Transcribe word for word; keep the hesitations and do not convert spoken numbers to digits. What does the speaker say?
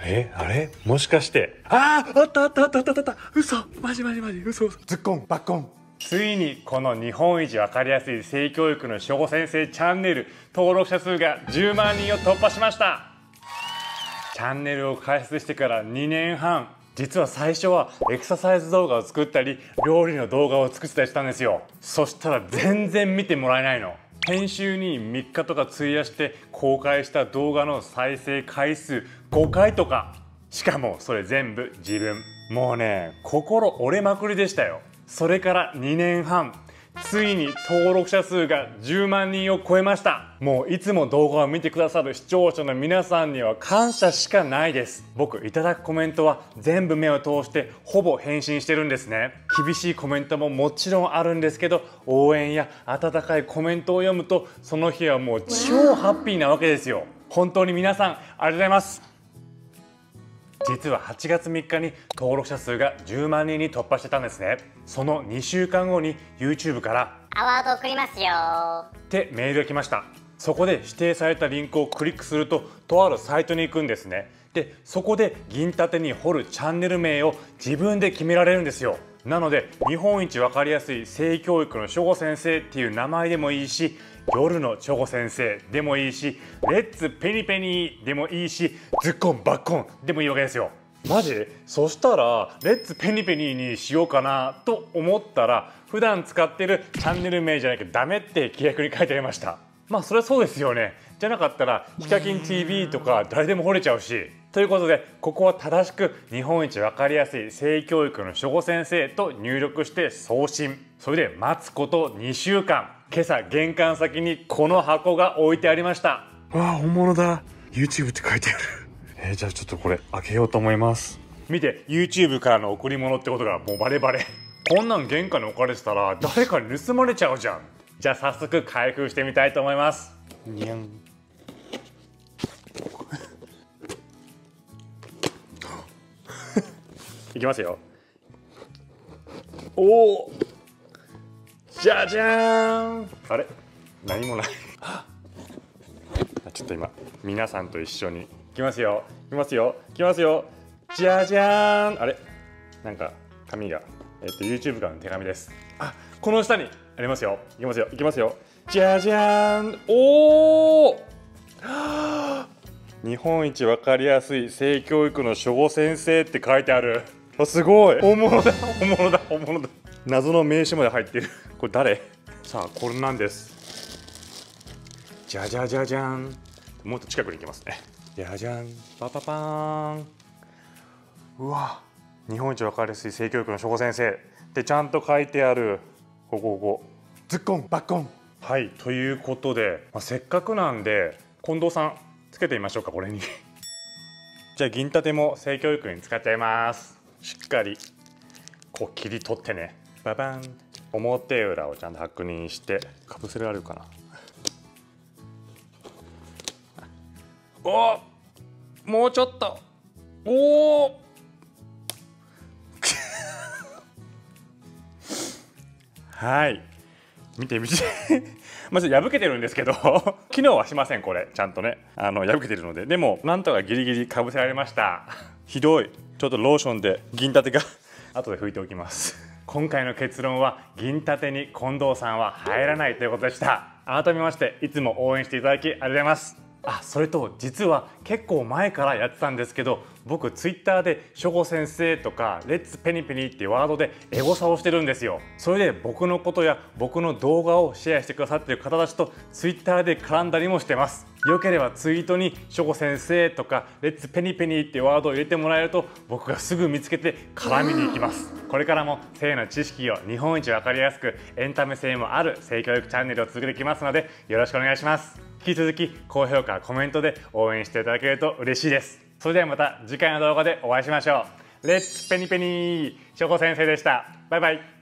れあれもしかして、あああったあったあったあったあった、嘘、マジマジマジ、嘘嘘、ズッコンバッコン。ついにこの日本一わかりやすい性教育のしょご先生チャンネル登録者数がじゅうまんにんを突破しました。チャンネルを開設してからにねんはん、実は最初はエクササイズ動画を作ったり料理の動画を作ってたりしたんですよ。そしたら全然見てもらえないの。編集にみっかとか費やして公開した動画の再生回数ごかいとか、しかもそれ全部自分。もうね、心折れまくりでしたよ。それからにねんはん、ついに登録者数がじゅうまんにんを超えました。もういつも動画を見てくださる視聴者の皆さんには感謝しかないです。僕いただくコメントは全部目を通してほぼ返信してるんですね。厳しいコメントももちろんあるんですけど、応援や温かいコメントを読むとその日はもう超ハッピーなわけですよ。本当に皆さんありがとうございます。実ははちがつみっかに登録者数がじゅうまんにんに突破してたんですね。そのにしゅうかんごに YouTube からアワード送りますよってメールが来ました。そこで指定されたリンクをクリックするととあるサイトに行くんですね。でそこで銀盾に掘るチャンネル名を自分で決められるんですよ。なので日本一わかりやすい性教育のしょご先生っていう名前でもいいし、夜のしょご先生でもいいし、レッツペニペニーでもいいし、ズッコンバッコンでもいいわけですよ。マジ？そしたらレッツペニペニーにしようかなと思ったら、普段使ってるチャンネル名じゃなきゃダメって規約に書いてありました。まあそれはそうですよね。じゃなかったらヒカキン ティーブイ とか誰でも掘れちゃうし。ということでここは正しく日本一わかりやすい性教育のしょご先生と入力して送信。それで待つことにしゅうかん。今朝玄関先にこの箱が置いてありました。わあ本物だ。 YouTube って書いてある。えー、じゃあちょっとこれ開けようと思います。見て、 YouTube からの贈り物ってことがもうバレバレ。こんなん玄関に置かれてたら誰かに盗まれちゃうじゃん。じゃあ早速開封してみたいと思います。にゃんいきますよ。おお、じゃじゃーん。あれ何もないちょっと今皆さんと一緒にいきますよいきますよいきますよ。じゃじゃーん。あれなんか紙が、えっと YouTube からの手紙です。あ、この下にありますよ。いきますよいきますよ。じゃじゃーん。おお日本一わかりやすい性教育のしょご先生って書いてある。あ、すごい本物だ本物だ本物だ。謎の名刺まで入ってる。これ誰？さあこれなんです。じゃじゃじゃじゃん。もっと近くに行きますね。じゃじゃんパパパーン。うわ、日本一わかりやすい性教育のしょご先生ってちゃんと書いてある。ここここズッコンバッコン。はい、ということで、まあ、せっかくなんで近藤さんつけてみましょうか、これにじゃあ銀盾も性教育に使っちゃいます。しっかりこう切り取ってね。ババン。表裏をちゃんと確認して。かぶせられるかな。お、もうちょっと。おおはい、見て見てまず破けてるんですけど機能はしません。これちゃんとね、あの破けてるので。でもなんとかギリギリかぶせられましたひどい。ちょっとローションで銀盾が後で拭いておきます今回の結論は銀盾に近藤さんは入らないということでした。改めましていつも応援していただきありがとうございます。あ、それと実は結構前からやってたんですけど、僕ツイッターでしょご先生とかレッツペニペニっていうワードでエゴサをしてるんですよ。それで僕のことや僕の動画をシェアしてくださっている方たちとツイッターで絡んだりもしてます。よければツイートにしょご先生とかレッツペニペニっていうワードを入れてもらえると僕がすぐ見つけて絡みに行きます。これからも性の知識を日本一わかりやすくエンタメ性もある性教育チャンネルを続けていきますのでよろしくお願いします。引き続き高評価、コメントで応援していただけると嬉しいです。それではまた次回の動画でお会いしましょう。レッツペニペニー、しょこ先生でした。バイバイ。